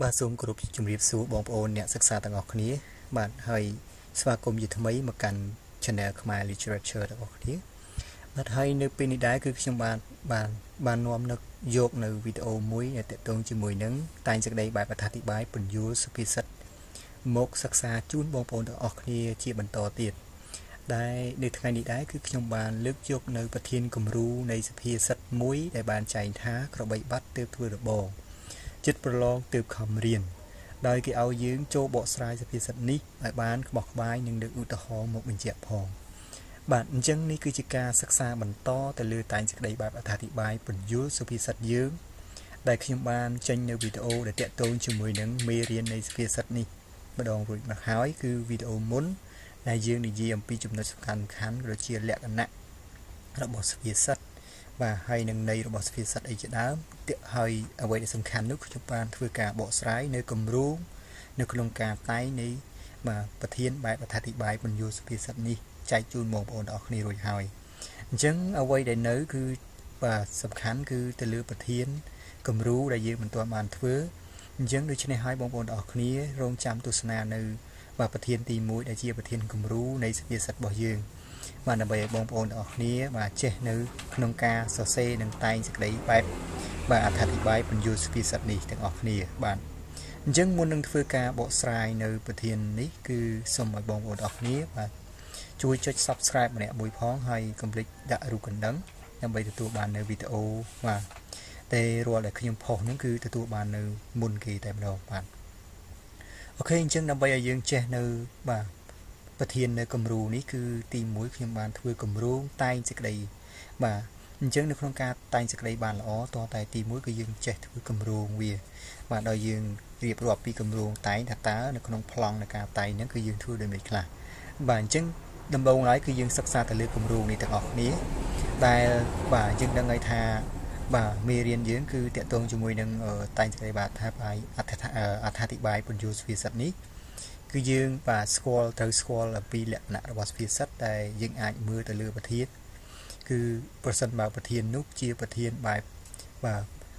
បាទសូមគោរពជំរាបសួរបងប្អូនអ្នកសិក្សាទាំងអស់គ្នាបាទហើយស្វាគមន៍ជាថ្មីមកកាន់ Channel ខ្មែរ Literature ទាំងអស់គ្នាបាទហើយនៅពេលនេះដែរគឺខ្ញុំបាននាំយកនៅវីដេអូមួយដែលទាក់ទងជាមួយនឹងតែងសេចក្តីបែបអត្ថាធិប្បាយពន្យល់សុភាសិតមកសិក្សាជូនបងប្អូនទាំងអស់គ្នាជាបន្តទៀតដែលនៅថ្ងៃនេះដែរគឺខ្ញុំបានលើកយកនៅប្រធានគំរូនៃសុភាសិតមួយដែលបានចែងថាក្របីបាត់ទើបធ្វើរបងចិត្តប្រឡងទើបខំរៀនដោយគេឲ្យយើងចូលបកស្រាយសុភាសិតនេះឲ្យបានក្បោះក្បាយនិងលើកឧទាហរណ៍មកបញ្ជាក់ផងបាទអញ្ចឹងនេះគឺជាការសិក្សាបន្តទៅលើតែងសេចក្តីបែបអត្ថាធិប្បាយពន្យល់សុភាសិតយើងដែលខ្ញុំបានចេញនៅវីដេអូដែលតាក់ទងជាមួយនឹងមេរៀននៃសុភាសិតនេះម្ដងរួចមកហើយគឺវីដេអូមុនដែលយើងនិយាយអំពីចំណុចសំខាន់ៗដូចជាលក្ខណៈរបស់សុភាសិតបាទហើយនឹងន័យរបស់សុភាសិតអីជាដើមហើយអ្វីដែលសំខាន់នោះខ្ញុំបានធ្វើការបកស្រាយនៅគម្រោងនៅក្នុងការតែងនៃបាទប្រធានបែបអត្ថាធិប្បាយពន្យល់សុភាសិតនេះចែកជូនបងប្អូនទាំងអស់គ្នារួចហើយអញ្ចឹងអ្វីដែលនៅគឺបាទសំខាន់គឺទៅលើប្រធានគម្រោងដែលយើងមិនទាន់បានធ្វើអញ្ចឹងដូច្នេះហើយបងប្អូនទាំងអស់គ្នារងចាំទស្សនានៅបាទប្រធានទី1ដែលជាប្រធានគំរូនៃសុភាសិតរបស់យើងបាទដើម្បីឲ្យបងប្អូនទាំងអស់គ្នាបាទចេះនៅក្នុងការសរសេរនិងតែងសេចក្តីបែបបាទអត្ថាធិប្បាយពន្យល់សុភាសិតនេះទាំងអស់គ្នាបាទអញ្ចឹងមុននឹងធ្វើការបកស្រាយនៅប្រធាននេះគឺសូមឲ្យបងប្អូនទាំងអស់គ្នាបាទជួយចុច Subscribe ម្នាក់មួយផងហើយកុំភ្លេចដាក់រូបកណ្ដឹងដើម្បីទទួលបាននៅវីដេអូបាទតែរាល់ដែលខ្ញុំផុសហ្នឹងគឺទទួលបាននៅមុនគេតែម្ដងបាទអូខេអញ្ចឹងដើម្បីឲ្យយើងចេះនៅបាទប្រធាននៅគំរូនេះគឺទី1ខ្ញុំបានធ្វើគម្រោងតែងសេចក្តីបាទអញ្ចឹងនៅក្នុងការតែងសេចក្តីបានល្អតតែទី1គឺយើងចេះធ្វើគម្រោងវាបាទដល់យើងរៀបរាប់ពីគម្រោងតែងថាតើនៅក្នុងប្លង់នៃការតែងហ្នឹងគឺយើងធ្វើដូចម៉េចខ្លះបាទអញ្ចឹងដំបូងឡើយគឺយើងសិក្សាទៅលើគម្រោងនេះទាំងអស់គ្នាដែលបាទយើងដឹងហើយថាបាទមេរៀនយើងគឺតាក់ទងជាមួយនឹងតែងសេចក្តីបាទថាបាយអត្ថាធិប្បាយពន្យល់សុភាសិតនេះគឺយើងបាទត្រូវស្គាល់អំពីលក្ខណៈរបស់សុភាសិតដែលយើងអាចមើលទៅលើប្រធានគឺប្រសិនបើប្រធាននោះជាប្រធានបែបបាទ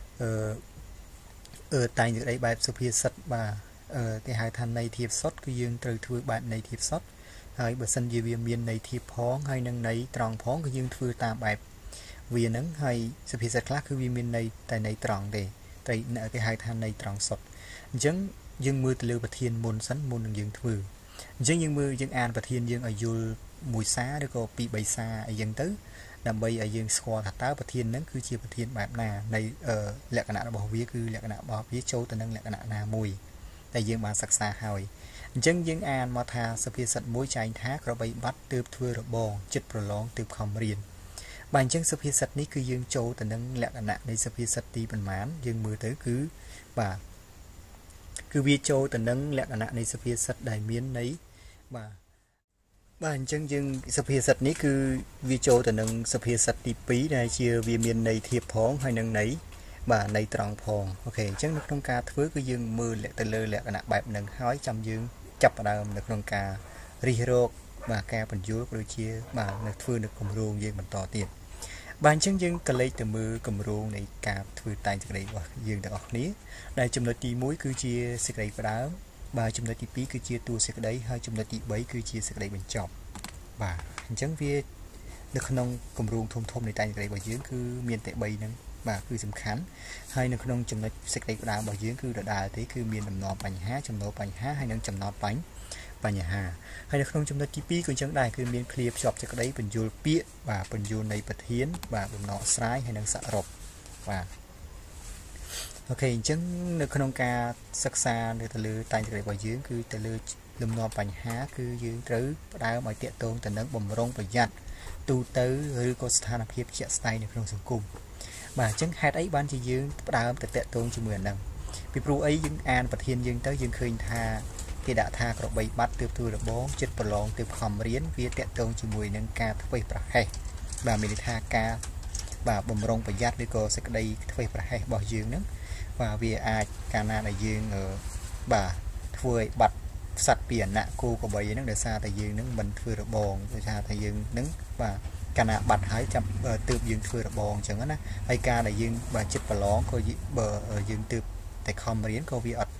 តែងសេចក្តីបែបសុភាសិតបាទគេហៅថាន័យធៀបសុទ្ធគឺយើងត្រូវធ្វើបែបន័យធៀបសុទ្ធហើយបើសិនជាវាមានន័យធៀបផងហើយនឹងន័យត្រង់ផងគឺយើងធ្វើតាមបែបវានឹងហើយសុភាសិតខ្លះគឺវាមានន័យតែន័យត្រង់ទេតែគេហៅថាន័យត្រង់សុទ្ធអញ្ចឹងយើងមើលទៅលើប្រធានមុនសិនមុននឹងយើងធ្វើអញ្ចឹងយើងអានប្រធានយើងឲ្យយល់មួយសារឬក៏ពីរបីសារអីចឹងទៅដើម្បីឲ្យយើងស្គាល់ថាតើប្រធានហ្នឹងគឺជាប្រធានបែបណានៃលក្ខណៈរបស់វាគឺលក្ខណៈរបស់វាចូលទៅនឹងលក្ខណៈណាមួយដែលយើងបានសិក្សាហើយអញ្ចឹងយើងអានមកថាសុភាសិតមួយចែងថាក្របីបាត់ទើបធ្វើរបងចិត្តប្រឡងទើបខំរៀនបាទអញ្ចឹងសុភាសិតនេះគឺយើងចូលទៅនឹងលក្ខណៈនៃសុភាសិតទីប៉ុន្មានយើងមើលទៅគឺបាទគឺវាចូលទៅនឹងលក្ខណៈនៃសុភាសិតដែលមានន័យបាទអញ្ចឹងយើងសុភាសិតនេះគឺវាចូលទៅនឹងសុភាសិតទី2ដែលជាវាមានន័យធៀបផងហើយនឹងន័យបាទន័យត្រង់ផងអូខេអញ្ចឹងនៅក្នុងការធ្វើគឺយើងមើលទៅលើលក្ខណៈបែបហ្នឹងហើយចាំយើងចាប់ផ្ដើមនៅក្នុងការរិះរកបាទការបញ្យល់ក៏ដូចជាបាទនៅធ្វើនៅគម្រោងយើងបន្តទៀតបាទអញ្ចឹងយើងក៏លេចទៅមើលគម្រោងនៃការធ្វើតែងសេចក្តីរបស់យើងទាំងអស់គ្នាដែលចំណុចទី1គឺជាសេចក្តីផ្ដើមបាទចំណុចទី2គឺជាតួសេចក្តីហើយចំណុចទី3គឺជាសេចក្តីបញ្ចប់បាទអញ្ចឹងវានៅក្នុងគម្រោងធំនៃតែងសេចក្តីរបស់យើងគឺមានតែ3ហ្នឹងបាទគឺសំខាន់ហើយនៅក្នុងចំណុចសេចក្តីផ្ដើមរបស់យើងគឺដដែលទេគឺមានដំណំបញ្ហាចំណូលបញ្ហាហើយនឹងចំណោទបញ្ហាហើយនៅក្នុងចំណុចទី2ក៏អញ្ចឹងដែរគឺមានឃ្លាភ្ជាប់សេចក្តីបញ្យល់ពាក្យបាទបញ្យល់នៃប្រធានបាទបំណងស្រាយហើយនឹងសរុបបាទអូខេអញ្ចឹងនៅក្នុងការសិក្សានៅទៅលើតែងសេចក្តីរបស់យើងគឺទៅលើលំនាំបញ្ហាគឺយើងត្រូវផ្ដើមឲ្យតាក់ទងទៅនឹងបំរុងប្រយ័ត្នទូទៅឬក៏ស្ថានភាពជាក់ស្ដែងនៅក្នុងសង្គមបាទអញ្ចឹងហេតុអីបានជាយើងផ្ដើមទៅតាក់ទងជាមួយនឹងពីព្រោះអីយើងអានប្រធានយើងទៅយើងឃើញថាគេដាក់ថាក្របីបាត់ទើបធ្វើរបងចិត្តប្រឡងទើបខំរៀនវាតាក់ទងជាមួយនឹងការធ្វេសប្រហែសបាទមានន័យថាការបាទបំរុងប្រយ័ត្នឬក៏សេចក្តីធ្វេសប្រហែសរបស់យើងហ្នឹងបាទវាអាចកាលណាដែលយើងបាទធ្វើឲ្យបាត់សត្វពីអណៈគោក្របីហ្នឹងដោយសារតែយើងហ្នឹងមិនធ្វើរបងដោយសារតែយើងហ្នឹងបាទកាលណាបាត់ហើយចាំទើបយើងធ្វើរបងអញ្ចឹងណាហើយការដែលយើងបាទចិត្តប្រឡងក៏បើយើងទើបតែខំរៀនក៏វាអត់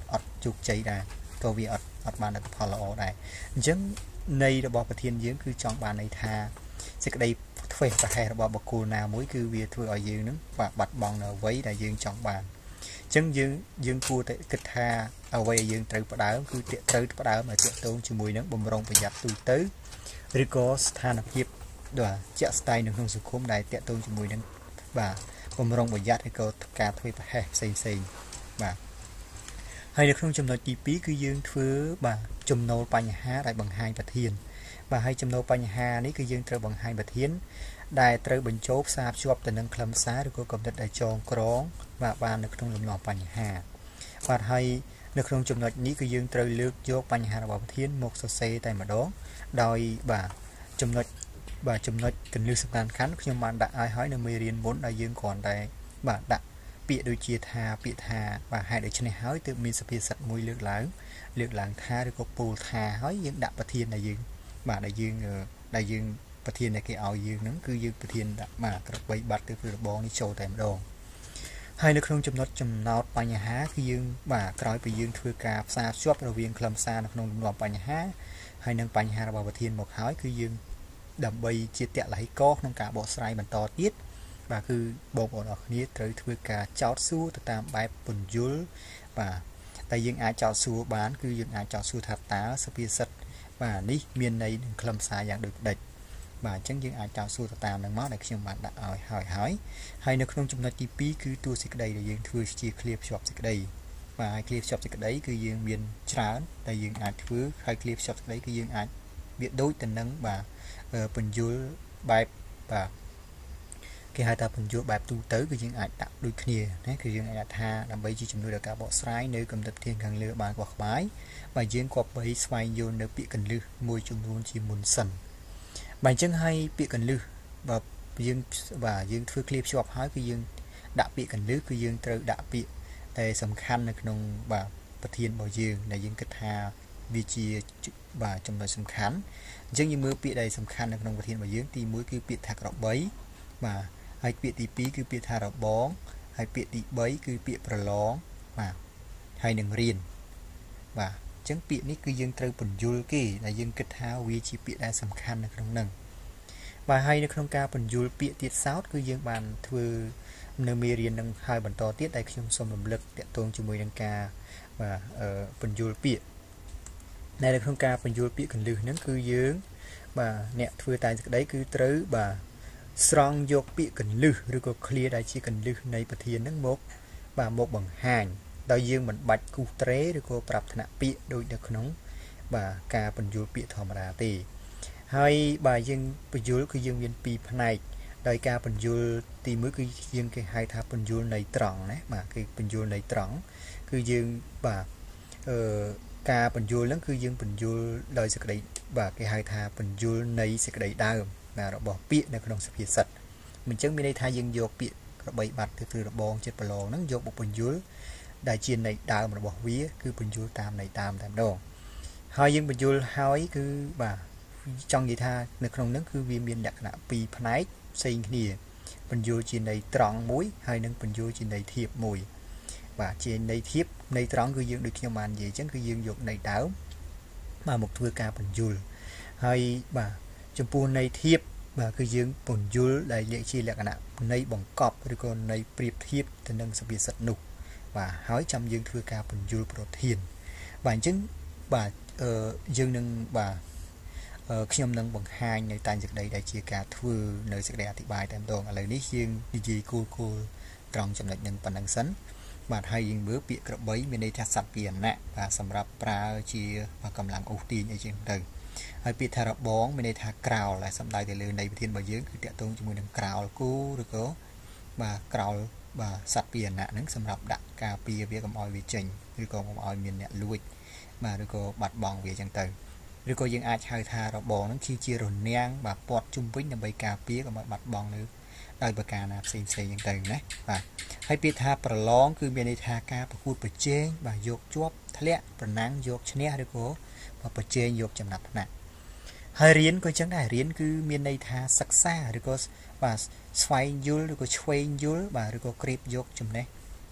อดจุกใจได้ก็វាអត់បានលទ្ធផលល្អដែរអញ្ចឹងនៃរបស់ប្រធានយើងគឺចង់បានន័យថាសេចក្តីធ្វេសប្រហែសរបស់បុគ្គលណាមួយគឺវាធ្វើឲ្យយើងនឹងបាត់បង់នៅអ្វីដែលយើងចង់បានអញ្ចឹងយើងគួរតែគិតថាអ្វីដែលយើងត្រូវផ្ដើមគឺត្រូវផ្ដើមឲ្យតាក់ទងជាមួយនឹងបំរុងប្រយ័ត្នទូទៅឬក៏ស្ថានភាពបាទជាក់ស្ដែងនៅក្នុងសង្គមដែលតាក់ទងជាមួយនឹងបាទបំរុងប្រយ័ត្នឬក៏ការធ្វើប្រហែសផ្សេងបាទហើយនៅក្នុងចំណុចទី2គឺយើងធ្វើបាទចំណូលបញ្ហាដែលបង្ហាញប្រធានបាទហើយចំណូលបញ្ហានេះគឺយើងត្រូវបង្ហាញប្រធានដែលត្រូវបញ្ចូលផ្សារភ្ជាប់ទៅនឹងខ្លឹមសារឬក៏កំណត់ដែលចងក្រងបាទបាននៅក្នុងលំនាំបញ្ហាបាទហើយនៅក្នុងចំណុចនេះគឺយើងត្រូវលើកយកបញ្ហារបស់ប្រធានមកសរសេរតែម្ដងដោយបាទចំណុចកន្លឹះសំខាន់ខ្ញុំបានដាក់ឲ្យហើយនៅមេរៀនមុនដែលយើងគ្រាន់តែបាទដាក់ពាក្យដូចជាថាពាក្យថាបាទហេតុដូច្នេះហើយទើបមានសភាសិទ្ធមួយលើកឡើងថាឬក៏ពោលថាហើយយើងដាក់ប្រធានដែលយើងបាទដែលយើងប្រធានដែលគេឲ្យយើងហ្នឹងគឺយើងប្រធានដាក់បាទក្របីបាត់ទៅគឺរបងនេះចូលតែម្ដងហើយនៅក្នុងចំណុចចំណោទបញ្ហាគឺយើងបាទក្រោយពីយើងធ្វើការផ្សារភ្ជាប់រវាងខ្លឹមសារនៅក្នុងលំនាំបញ្ហាហើយនឹងបញ្ហារបស់ប្រធានមកហើយគឺយើងដើម្បីជាតលហិកក្នុងការបកស្រាយបន្តទៀតបាទគឺបងប្អូនអរគ្នាត្រូវធ្វើការចោទសួរទៅតាមបែបពន្យល់បាទតែយើងអាចចោទសួរបានគឺយើងអាចចោទសួរថាតើសភាសិទ្ធបាទនេះមានន័យនឹងខ្លឹមសារយ៉ាងដូចដេចបាទអញ្ចឹងយើងអាចចោទសួរទៅតាមនឹងមកដែលខ្ញុំបានដាក់ឲ្យហើយនៅក្នុងចំណុចទី2គឺតួសេចក្តីដែលយើងធ្វើជាឃ្លាភ្ជាប់សេចក្តីបាទហើយឃ្លាភ្ជាប់សេចក្តីគឺយើងមានច្រើនដែលយើងអាចធ្វើហើយឃ្លាភ្ជាប់សេចក្តីគឺយើងអាចវាដូចទៅនឹងបាទពន្យល់បែបបាទគេហៅថាពន្យល់បែបទូទៅគឺយើងអាចដាក់ដូចគ្នាណាគឺយើងអាចថាដើម្បីជាជំនួយដល់ការបកស្រាយនៅកម្រិតធានខាងលើបានខ្វះក្បាយបាទយើងក៏បីស្វែងយល់នៅពាក្យកន្លឹះមួយចំនួនជាមុនសិនបាទអញ្ចឹងហើយពាក្យកន្លឹះបាទយើងធ្វើឃ្លាភ្ជាប់ហើយគឺយើងដាក់ពាក្យកន្លឹះគឺយើងត្រូវដាក់ពាក្យតែសំខាន់នៅក្នុងបាទប្រធានរបស់យើងដែលយើងគិតថាវាជាបាទចំណុចសំខាន់អញ្ចឹងយើងមើលពាក្យដែលសំខាន់នៅក្នុងប្រធានរបស់យើងទី1គឺពាក្យថាក្របីបាទហើយពាក្យទី2គឺពាក្យថារបងហើយពាក្យទី3គឺពាក្យប្រឡងបាទហើយនឹងរៀនបាទអញ្ចឹងពាក្យនេះគឺយើងត្រូវពន្យល់គេដែលយើងគិតថាវាជាពាក្យដែលសំខាន់នៅក្នុងហ្នឹងបាទហើយនៅក្នុងការពន្យល់ពាក្យទៀតសោតគឺយើងបានធ្វើនៅមេរៀននឹងហើយបន្តទៀតដែលខ្ញុំសូមរំលឹកតាក់ទងជាមួយនឹងការបាទពន្យល់ពាក្យនៅក្នុងការពន្យល់ពាក្យកន្លឹះហ្នឹងគឺយើងបាទអ្នកធ្វើតែសេចក្តីគឺត្រូវបាទស្រង់យកពាក្យកន្លឹះឬក៏ឃ្លាដែលជាកន្លឹះនៃប្រធានហ្នឹងមកបង្ហាញដោយយើងមិនបាច់គូសត្រេឬក៏ប្រាប់ថ្នាក់ពាក្យដូចនៅក្នុងបាទការពន្យល់ពាក្យធម្មតាទេហើយបាទយើងពន្យល់គឺយើងមាន2ផ្នែកដោយការពន្យល់ទី1គឺយើងគេហៅថាពន្យល់នៃត្រង់ណាបាទគឺពន្យល់នៃត្រង់គឺយើងបាទការពន្យល់ហ្នឹងគឺយើងពន្យល់ដោយសេចក្តីបាទគេហៅថាពន្យល់នៃសេចក្តីដើមរបស់ពាក្យនៅក្នុងសភាសិទ្ធអញ្ចឹងមានន័យថាយើងយកពាក្យក្របីបាត់ទៅធ្វើរបងចិត្តប្រឡងហ្នឹងយកមកពន្យល់ដែលជាន័យដើមរបស់វាគឺពន្យល់តាមន័យដើមតែម្ដងហើយយើងពន្យល់ហើយគឺបាទចង់និយាយថានៅក្នុងហ្នឹងគឺវាមានលក្ខណៈ2ផ្នែកផ្សេងគ្នាពន្យល់ជាន័យត្រង់មួយហើយនឹងពន្យល់ជាន័យធៀបមួយបាទជាន័យធៀបន័យត្រង់គឺយើងដូចខ្ញុំបាននិយាយអញ្ចឹងគឺយើងយកន័យដើមមកធ្វើការពន្យល់ហើយបាទចំពោះន័យធៀបបាទគឺយើងពន្យល់ដែលជាលក្ខណៈន័យបង្កប់ឬក៏ន័យប្រៀបធៀបទៅនឹងសភាសិទ្ធនោះបាទហើយចាំយើងធ្វើការពន្យល់ប្រធានបាទអញ្ចឹងបាទយើងនឹងបាទខ្ញុំនឹងបង្ហាញនៅតែសេចក្តីដែលជាការធ្វើនៅសេចក្តីអធិប្បាយតែម្ដងឥឡូវនេះយើងនិយាយគូលត្រង់ចំណុចនឹងប៉ុណ្ណឹងសិនបាទហើយយើងមើលពាក្យក្របីមានន័យថាសត្វពាហនៈបាទសម្រាប់ប្រើជាកម្លាំងអូសទាញអីចឹងទៅហើយពាក្យថារបងមានន័យថាក្រោលដែលសំដៅទៅលើន័យវិធានរបស់យើងគឺតាក់ទងជាមួយនឹងក្រោលគូឬក៏បាទក្រោលបាទសត្វពាហនៈហ្នឹងសម្រាប់ដាក់ការពារវាកុំឲ្យវាចេញឬក៏កុំឲ្យមានអ្នកលួចបាទឬក៏បាត់បង់វាចឹងទៅឬក៏យើងអាចហៅថារបងហ្នឹងជារនាំងបាទពាត់ជុំវិញដើម្បីការពារកុំឲ្យបាត់បង់នៅដោយប្រការណាផ្សេងចឹងទៅណាបាទហើយពាក្យថាប្រឡងគឺមានន័យថាការប្រកួតប្រជែងបាទយកជាប់ធ្លាក់ប្រណាំងយកឈ្នះឬក៏ប្រជែងយកចំណាត់ថ្នាក់ហើយរៀនក៏ចឹងដែររៀនគឺមានន័យថាសិក្សាឬក៏បាទស្វែងយល់ឬក៏ឆ្វេងយល់បាទឬក៏ក្រេបយកចំណេះ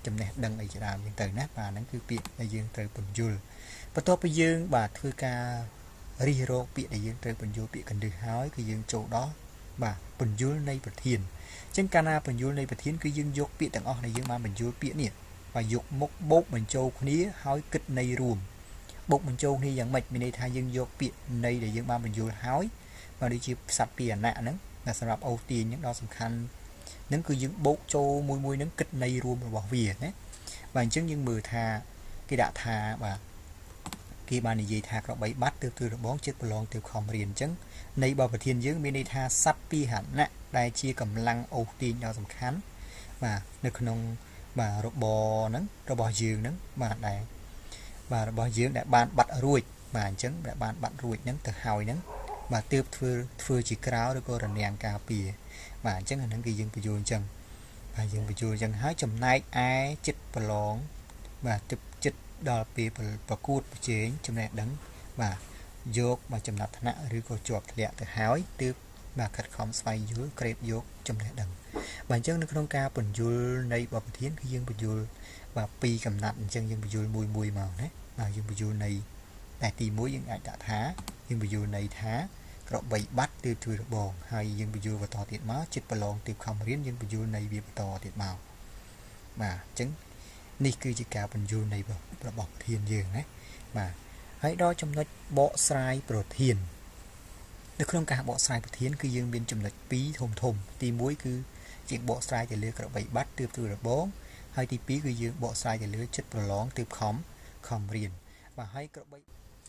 ចំណេះដឹងអីជាដើមយើងទៅណាបាទហ្នឹងគឺពាក្យដែលយើងត្រូវពន្យល់បន្ទាប់ពីយើងបាទធ្វើការរិះរកពាក្យដែលយើងត្រូវពន្យល់ពាក្យកណ្ដឹងហើយគឺយើងចូលដល់បាទពន្យល់នៃប្រធានអញ្ចឹងកាលណាពន្យល់នៃប្រធានគឺយើងយកពាក្យទាំងអស់ដែលយើងបានពន្យល់ពាក្យនេះបាទយកមកបូកបញ្ចូលគ្នាហើយគិតន័យរួមបូកបញ្ចូលគ្នាយ៉ាងម៉េចមានន័យថាយើងយកពាក្យន័យដែលយើងបានពន្យល់ហើយបាទដូចជាសត្វពីអាណៈហ្នឹងដែលសម្រាប់អូសទាញហ្នឹងដ៏សំខាន់ហ្នឹងគឺយើងបូកចូលមួយហ្នឹងគិតន័យរួមរបស់វាណាបាទអញ្ចឹងយើងមើលថាគេដាក់ថាបាទគេបាននិយាយថាក្របីបាត់ទើបធ្វើរបងចិត្តប្រឡងទើបខំរៀនអញ្ចឹងនៃបបប្រធានយើងមានន័យថាសត្វពីហណៈដែលជាកម្លាំងអូសទាញដ៏សំខាន់បាទនៅក្នុងបាទរបរហ្នឹងរបស់យើងហ្នឹងបាទដែរបាទរបស់យើងដែលបានបាត់រួចបាទអញ្ចឹងដែលបានបាត់រួចហ្នឹងទៅហើយហ្នឹងបាទទើបធ្វើជាក្រៅឬក៏រនាំងការពារបាទអញ្ចឹងអាហ្នឹងគឺយើងបញ្យល់អញ្ចឹងបាទយើងបញ្យល់អញ្ចឹងហើយចំណែកឯចិត្តប្រឡងបាទចិត្តដល់ពេលប្រកួតប្រជែងចំណេះដឹងបាទយកមកចំណាត់ថ្នាក់ឬក៏ជាប់ធ្លាក់ទៅហើយទើបបាទខិតខំស្វែងយល់ក្រេបយកចំណេះដឹងបាទអញ្ចឹងនៅក្នុងការបញ្យល់នៃបបប្រធានគឺយើងបញ្យល់បាទពីរកំណាត់អញ្ចឹងយើងបញ្យល់មួយមកណាបាទយើងបញ្យល់នៃតែទី1យើងអាចដាក់ថាយើងបញ្យល់នៃថាក្របីបាត់ទើបធ្វើរបងហើយយើងបញ្យល់បន្តទៀតមកចិត្តប្រឡងទើបខំរៀនយើងបញ្យល់នៃវាបន្តទៀតមកបាទអញ្ចឹងនេះគឺជាការបញ្យល់នៃរបស់ប្រធានយើងណាបាទហើយដល់ចំណុចបកស្រាយប្រធាននៅក្នុងការបកស្រាយប្រធានគឺយើងមានចំណុច2ធំទី1គឺយើងបកស្រាយទៅលើក្របីបាត់ទើបធ្វើរបងហើយទី2គឺយើងបកស្រាយទៅលើចិត្តប្រឡងទើបខំរៀនបាទហើយក្របី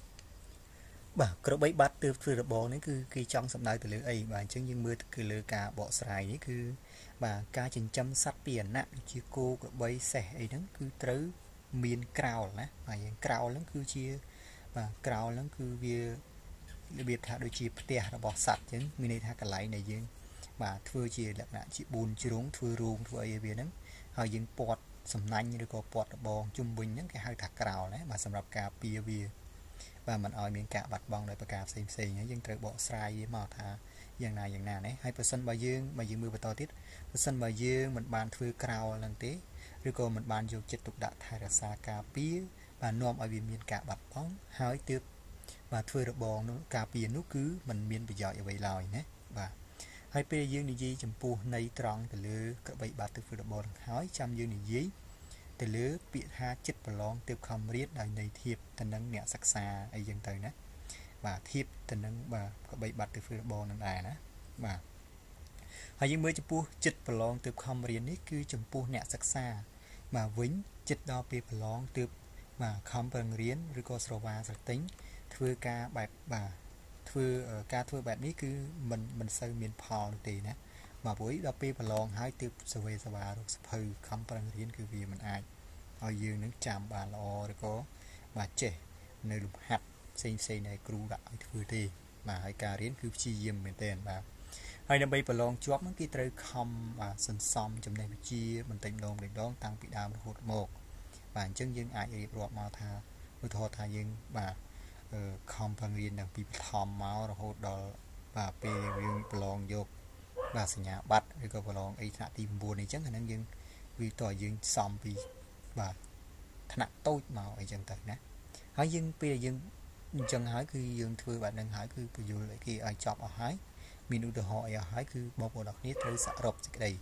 បាត់ទើបធ្វើរបងនេះគឺគេចង់សំដៅទៅលើអីបាទអញ្ចឹងយើងមើលគឺលើការបកស្រាយនេះគឺបាទការចិញ្ចឹមសត្វពីអាណៈដូចជាគោក្របីសេះអីហ្នឹងគឺត្រូវមានក្រោលណាបាទយើងក្រោលហ្នឹងគឺជាបាទក្រោលហ្នឹងគឺវារបៀបថាដូចជាផ្ទះរបស់សត្វអញ្ចឹងមានន័យថាកន្លែងដែលយើងបាទធ្វើជាលក្ខណៈជា4ជ្រុងធ្វើរូងធ្វើអីវាហ្នឹងហើយយើងពាត់សំណាញ់ឬក៏ពាត់របងជុំវិញហ្នឹងគេហៅថាក្រោលណាបាទសម្រាប់ការពារវាបាទមិនឲ្យមានការបាត់បង់ដោយប្រការផ្សេងហើយយើងត្រូវបកស្រាយវាមកថាយ៉ាងណាណាហើយប្រសិនបើយើងមើលបន្តទៀតប្រសិនបើយើងមិនបានធ្វើក្រោលហ្នឹងទេឬក៏មិនបានយកចិត្តទុកដាក់ថែរក្សាការពារបាទនាំឲ្យវាមានការបាត់បង់ហើយទើបបាទធ្វើរបងនោះការពារនោះគឺมันមានប្រយោជន៍អ្វីឡើយណាបាទហើយពេលយើងនិយាយចំពោះនៃត្រង់ទៅលើក្របីបាត់ទៅធ្វើរបងហើយចាំយើងនិយាយទៅលើពាក្យថាចិត្តប្រឡងទើបខំរៀនដោយន័យធៀបទៅនឹងអ្នកសិក្សាអីយ៉ាងទៅណាបាទធៀបទៅនឹងបាទក្របីបាត់ទៅធ្វើរបងនឹងដែរណាបាទហើយយើងមើលចំពោះចិត្តប្រឡងទើបខំរៀននេះគឺចំពោះអ្នកសិក្សាបាទវិញចិត្តដល់ពេលប្រឡងទើបបាទខំប្រឹងរៀនឬក៏ស្រវាស្រទិញធ្វើការបែបបាទធ្វើបែបនេះគឺមិនសូវមានផលនោះទេណាបាទព្រោះដល់ពេលប្រឡងហើយទើបសវេសវារកសភៅខំប្រឹងរៀនគឺវាមិនអាចឲ្យយើងនឹងចាំបានល្អឬក៏បាទចេះនៅលំហាត់ផ្សេងដែលគ្រូដាក់ឲ្យធ្វើទេបាទហើយការរៀនគឺព្យាយាមមែនទែនបាទហើយដើម្បីប្រឡងជាប់ហ្នឹងគេត្រូវខំបាទសន្សំចំណេះវិជ្ជាបន្តិចម្ដងតាំងពីដើមរហូតមកបាទអញ្ចឹងយើងអាចរៀបរាប់មកថាឧទាហរណ៍ថាយើងបាទខំប្រឹងរៀនតាំងពីបឋមមករហូតដល់បាទពេលយើងប្រឡងយកបាទសញ្ញាបត្រឬក៏ប្រឡងអីថ្នាក់ទី9អីចឹងអាហ្នឹងយើងវាតើយើងសំពីបាទថ្នាក់តូចមកអីចឹងទៅណាហើយយើងពេលយើងអញ្ចឹងហើយគឺយើងធ្វើបែបហ្នឹងហើយគឺបញ្យល់ឲ្យគេឲ្យចប់អស់ហើយមានឧទាហរណ៍អីអស់ហើយគឺបងប្អូនទាំងគ្នាត្រូវសរុបសេចក្តី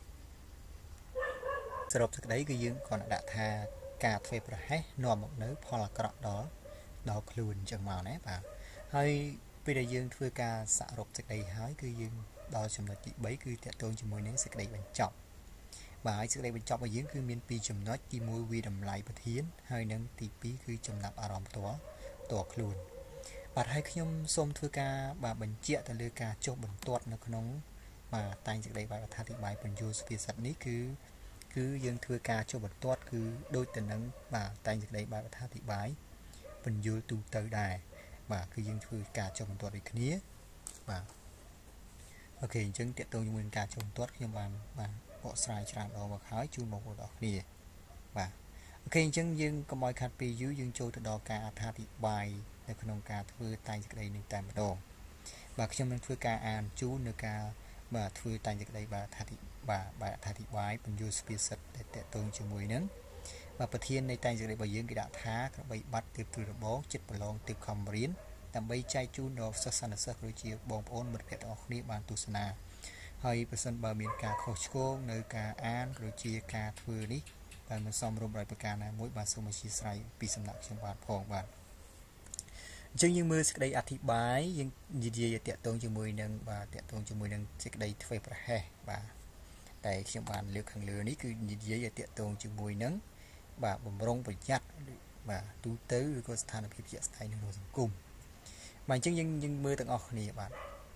គឺយើងគ្រាន់តែដាក់ថាការធ្វើប្រហែសនាំមកនៅផលអាក្រក់ដល់ខ្លួនអញ្ចឹងមកណាបាទហើយពេលដែលយើងធ្វើការសរុបសេចក្តីហើយគឺយើងដល់ចំណុចទី3គឺតកតងជាមួយនឹងសេចក្តីបញ្ចប់បាទហើយសេចក្តីបញ្ចប់របស់យើងគឺមាន2ចំណុចទី1វាតម្លៃប្រធានហើយនិងទី2គឺចំណាប់អារម្មណ៍ផ្ទាល់ខ្លួនបាទហើយខ្ញុំសូមធ្វើការបាទបញ្ជាក់ទៅលើការចុះបន្ទាត់នៅក្នុងបាទតែងសេចក្តីបែបអត្ថាធិប្បាយពន្យល់សុភាសិតនេះគឺយើងធ្វើការចុះបន្ទាត់គឺដូចទៅនឹងបាទតែងសេចក្តីបែបអត្ថាធិប្បាយពន្យល់ទូទៅដែរបាទគឺយើងធ្វើការចុះបន្ទាត់ដូចគ្នាបាទអូខេអញ្ចឹងតកតងជាមួយនឹងការចុះបន្ទាត់ខ្ញុំបានបាទបកស្រាយច្រើនដងមកហើយជូនបងប្អូនទាំងគ្នាបាទអូខេអញ្ចឹងយើងកុំឲ្យខាត់ពេលយូរយើងចូលទៅដល់ការអត្ថាធិប្បាយនៅក្នុងការធ្វើតែងសេចក្តីនេះតែម្ដងបាទខ្ញុំនឹងធ្វើការអានជូននៅការបាទធ្វើតែងសេចក្តីបាទអត្ថាធិប្បាយពន្យល់សុភាសិតដែលតកតងជាមួយនឹងប្រធាននៃតែងសេចក្តីរបស់យើងគេដាក់ថាក្របីបាត់ទើបធ្វើរបងចិត្តប្រឡងទើបខំរៀនដើម្បីចែកជូនដល់សិស្សនិស្សិតដូចជាបងប្អូនមិត្តភ័ក្តិទាំងអស់គ្នាបានទស្សនាហើយប្រសិនបើមានការខុសឆ្គងនៅការអានដូចជាការធ្វើនេះតែមិនសមរម្យដោយប្រការណាមួយបាទសូមអធិស្ឋានពីសំណាក់ខ្ញុំបាទផងបាទអញ្ចឹងយើងមើលសេចក្តីអធិប្បាយយើងនិយាយតាក់ទងជាមួយនឹងបាទតាក់ទងជាមួយនឹងសេចក្តីធ្វេសប្រហែសបាទតែខ្ញុំបានលើកខាងលើនេះគឺនិយាយតាក់ទងជាមួយនឹងបាទបំរុងប្រយ័ត្នបាទទូទៅឬក៏ស្ថានភាពជាក់ស្ដែងនៅក្នុងសង្គមបាទអញ្ចឹងយើងមើលទាំងអស់គ្នាបាទ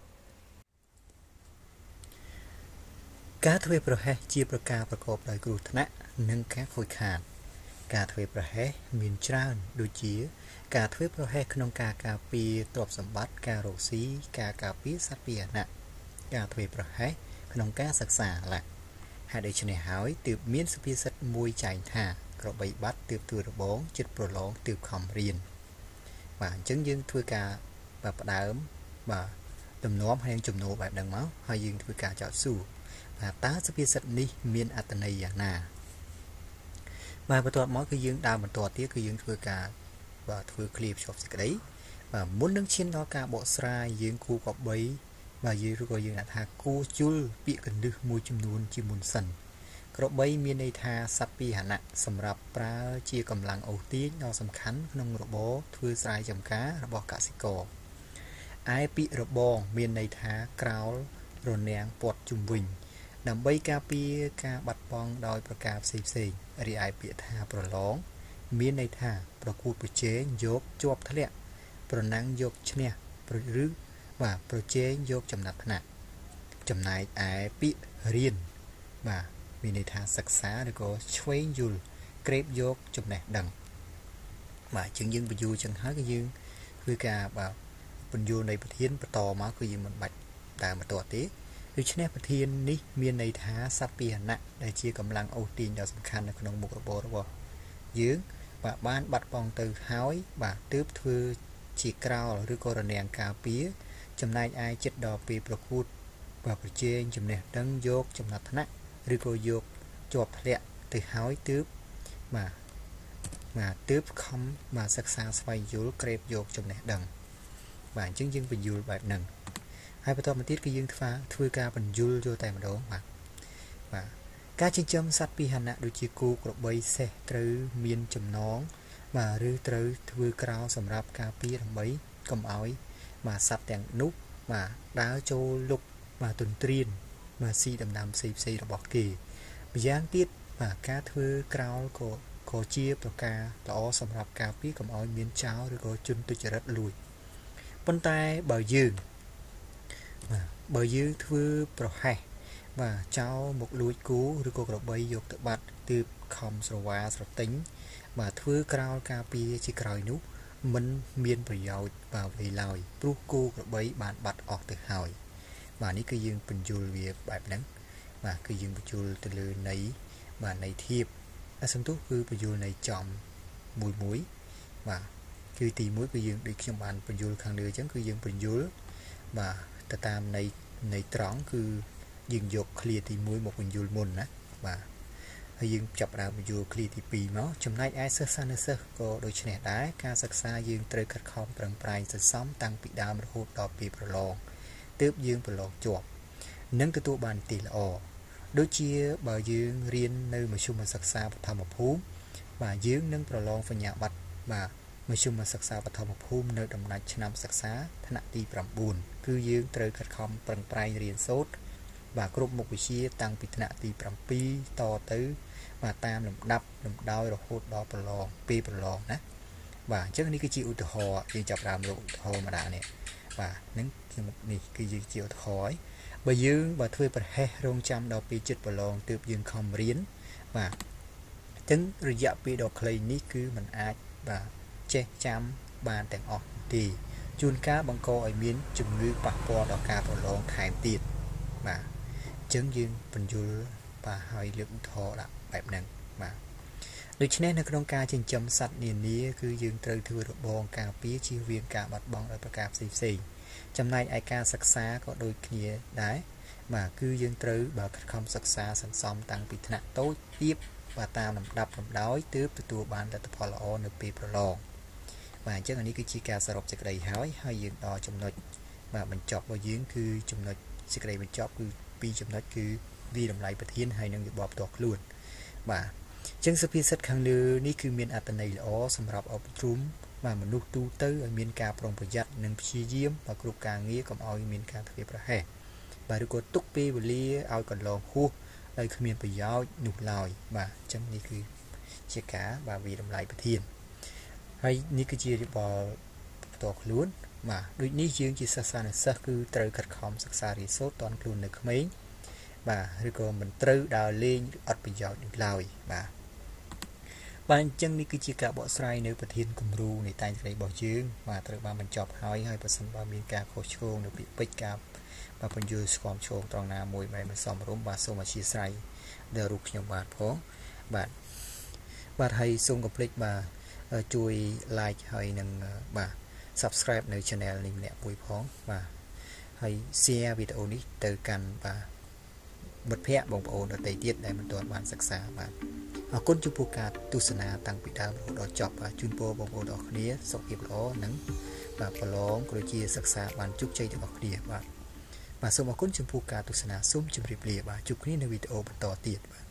ការធ្វេសប្រហែសជាប្រការប្រកបដោយគ្រោះថ្នាក់និងការខូចខាតការធ្វេសប្រហែសមានច្រើនដូចជាការធ្វេសប្រហែសក្នុងការការពារទ្រព្យសម្បត្តិការរកស៊ីការការពារសត្វពាហនៈការធ្វេសប្រហែសក្នុងការសិក្សាឡាហេតុដូច្នេះហើយទើបមានសុភាសិតមួយចែងថាក្របីបាត់ទើបធ្វើរបងចិត្តប្រឡងទើបខំរៀនបាទអញ្ចឹងយើងធ្វើការផ្ដើមបាទទំនាស់ហើយចំណូលបែបហ្នឹងមកហើយយើងធ្វើការចោទសួរបាទតើសុភាសិតនេះមានអត្ថន័យយ៉ាងណាបាទបន្ទាប់មកគឺយើងដើរបន្តទៀតគឺយើងធ្វើការបាទធ្វើឃ្លាភ្ជាប់សេចក្តីបាទមុននឹងឈានដល់ការបកស្រាយយើងគួរក៏បីបាទយើងឬក៏យើងថាគួរជុលពាក្យកណ្ដឹងមួយចំនួនជាមុនសិនក្របីមានន័យថាសត្វពាហនៈសម្រាប់ប្រើជាកម្លាំងអូសទាញដ៏សំខាន់ក្នុងរបរធ្វើស្រែចម្ការរបស់កសិករឯពាក្យរបងមានន័យថាក្រោលរនាំងព័ទ្ធជុំវិញដើម្បីការពារការបាត់បង់ដោយប្រការផ្សេងរីឯពាក្យថាប្រឡងមានន័យថាប្រកួតប្រជែងយកជាប់ធ្លាក់ប្រណាំងយកឈ្នះឬបាទប្រជែងយកចំណាត់ថ្នាក់ចំណែកឯពាក្យរៀនបាទមានន័យថាសិក្សាឬក៏ឆ្វេងយល់ក្រេបយកចំណេះដឹងបាទជាងយើងបញ្យល់ចឹងហើយគឺយើងធ្វើការបាទបញ្យល់នៃប្រធានបន្តមកគឺយើងមិនបាច់តាមបន្តទេដូច្នេះប្រធាននេះមានន័យថាសត្វពាហនៈដែលជាកម្លាំងអូសទាញដ៏សំខាន់នៅក្នុងមុខរបររបស់យើងបាទបានបាត់បង់ទៅហើយបាទទើបធ្វើជាក្រោលឬក៏រនាំងការពារចំណែកឯចិត្តដល់ពេលប្រកួតបាទប្រជែងចំណេះដឹងយកចំណាត់ថ្នាក់ឬក៏យកជាប់ធ្លាក់ទៅហើយទើបបាទទើបខំបាទសិក្សាស្វែងយល់ក្រេបយកចំណេះដឹងបាទអញ្ចឹងយើងបញ្យល់បែបហ្នឹងហើយបន្តមកទៀតគឺយើងធ្វើការបញ្យល់យកតែម្ដងបាទការចិញ្ចឹមសត្វពាហនៈដូចជាគោក្របីសេះត្រូវមានចំណងបាទឬត្រូវធ្វើក្រោលសម្រាប់ការពារដើម្បីកុំឲ្យបាទសត្វទាំងនោះបាទដើរចូលលុកបាទទន្ទ្រានបាទស៊ីដំណាំផ្សេងរបស់គេម្យ៉ាងទៀតបាទការធ្វើក្រោលក៏ជាប្រការល្អសម្រាប់ការពារកុំឲ្យមានចោរឬក៏ជនទុច្ចរិតលួចប៉ុន្តែបើយើងធ្វើប្រហែសបាទចោលមកលួចគោឬក៏ក្របីយកទៅបាត់ទើបខំស្រវាស្រទិញបាទធ្វើក្រោលការពារជាក្រោយនោះមិនមានប្រយោជន៍បាទអ្វីឡើយព្រោះគោក្របីបានបាត់អស់ទៅហើយបាទនេះគឺយើងបញ្យល់វាបែបហ្នឹងបាទគឺយើងបញ្យល់ទៅលើន័យបាទន័យធៀបសំទោសគឺបញ្យល់ន័យចំមួយបាទគឺទី1គឺយើងដូចខ្ញុំបានបញ្យល់ខាងលើអញ្ចឹងគឺយើងបញ្យល់បាទទៅតាមន័យត្រង់គឺយើងយកឃ្លាទី1មកបញ្យល់មុនណាបាទហើយយើងចាប់ផ្ដើមបញ្យល់ឃ្លាទី2មកចំណែកឯសិស្សនិស្សិតក៏ដូចនេះដែរការសិក្សាយើងត្រូវខិតខំប្រឹងប្រែងសន្សំតាំងពីដើមរហូតដល់ពេលប្រឡងទើបយើងប្រឡងជាប់និងទទួលបានទីល្អដូចជាបើយើងរៀននៅមធ្យមសិក្សាបឋមភូមិបាទយើងនឹងប្រឡងសញ្ញាបត្របាទមធ្យមសិក្សាបឋមភូមិនៅដំណាច់ឆ្នាំសិក្សាថ្នាក់ទី9គឺយើងត្រូវខិតខំប្រឹងប្រែងរៀនសូត្របាទគ្រប់មុខវិជ្ជាតាំងពីថ្នាក់ទី7តទៅបាទតាមលំដាប់លំដោយរហូតដល់ប្រឡងពេលប្រឡងណាបាទអញ្ចឹងនេះគឺជាឧទាហរណ៍យើងចាប់ផ្ដើមរកឧទាហរណ៍មកដាក់នេះបាទហ្នឹងនេះគឺយើងជាឧទាហរណ៍បើយើងបើធ្វើប្រហែសរងចាំដល់ពេលចិត្តប្រឡងទើបយើងខំរៀនបាទអញ្ចឹងរយៈពេលដ៏ខ្លីនេះគឺมันអាចបាទចេះចាំបានទាំងអស់ទេជួនកាលបង្កឲ្យមានជំងឺប៉ះពាល់ដល់ការប្រឡងថែមទៀតបាទអញ្ចឹងយើងបញ្យល់បាទហើយលើកឧទាហរណ៍ដាក់បែបហ្នឹងបាទដូច្នេះនៅក្នុងការចិញ្ចឹមសត្វនានាគឺយើងត្រូវធ្វើរបងការពារជៀសវាងការបាត់បង់ដោយប្រការផ្សេងចំណែកឯការសិក្សាក៏ដូចគ្នាដែរបាទគឺយើងត្រូវបើខិតខំសិក្សាសន្សំតាំងពីថ្នាក់តូចទាបបាទតាមលំដាប់លំដោយទើបទទួលបានលទ្ធផលល្អនៅពេលប្រឡងបាទអញ្ចឹងនេះគឺជាការសរុបសេចក្តីហើយយើងដល់ចំណុចបាទបញ្ចប់របស់យើងគឺចំណុចសេចក្តីបញ្ចប់គឺ2ចំណុចគឺវាតម្លៃប្រធានហើយនិងយោបល់ផ្ទាល់ខ្លួនបាទអញ្ចឹងសុភាសិតខាងលើនេះគឺមានអត្ថន័យល្អសម្រាប់អប់រំបាទមនុស្សទូទៅឲ្យមានការប្រុងប្រយ័ត្ននិងព្យាយាមបាទគ្រប់ការងារកុំឲ្យមានការធ្វេសប្រហែសបាទឬក៏ទុកពេលវេលាឲ្យកន្លងហួសដោយគ្មានប្រយោជន៍នោះឡើយបាទអញ្ចឹងនេះគឺជាការបាទវាតម្លៃប្រធានហើយនេះគឺជាយោបល់ផ្ទាល់ខ្លួនបាទដូចនេះយើងជាសិស្សានុសិស្សគឺត្រូវខិតខំសិក្សារៀនសូត្រតន់ខ្លួននៅក្មេងបាទឬក៏មិនត្រូវដើរលេងអត់ប្រយោជន៍នោះឡើយបាទបាទអញ្ចឹងនេះគឺជាការបកស្រាយនៅប្រធានគំរូនៃតែងត្រីរបស់យើងបាទត្រូវបានបញ្ចប់ហើយបើសិនបើមានការខុសឆ្គងនៅពាក្យពេចន៍ការបាទបញ្យល់ស្គមឆ្គងត្រង់ណាមួយបែបមិនសមរម្យបាទសូមអធិស្ឋានដល់រូបខ្ញុំបាទផងបាទហើយសូមកុំភ្លេចបាទជួយ like ហើយនឹងបាទ subscribe នៅ channel នេះម្នាក់មួយផងបាទហើយ share វីដេអូនេះទៅកាន់បាទមិត្តភ័ក្តិបងប្អូនដទៃទៀតដែលមិនទាន់បានសិក្សាបាទអរគុណចំពោះការទស្សនាតាំងពីដើមរហូតដល់ចប់បាទជូនពរបងប្អូនទាំងអស់គ្នាសុខភាពល្អនិងបាទប្រឡងក៏ដូចជាសិក្សាបានជោគជ័យទាំងអស់គ្នាបាទសូមអរគុណចំពោះការទស្សនាសូមជម្រាបលាបាទជួបគ្នានៅវីដេអូបន្តទៀតបាទ